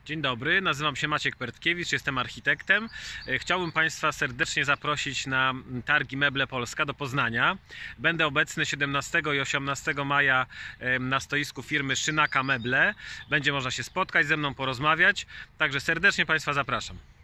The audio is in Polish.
Dzień dobry, nazywam się Maciek Pertkiewicz, jestem architektem. Chciałbym Państwa serdecznie zaprosić na targi Meble Polska do Poznania. Będę obecny 17 i 18 maja na stoisku firmy Szynaka Meble. Będzie można się spotkać, ze mną porozmawiać, także serdecznie Państwa zapraszam.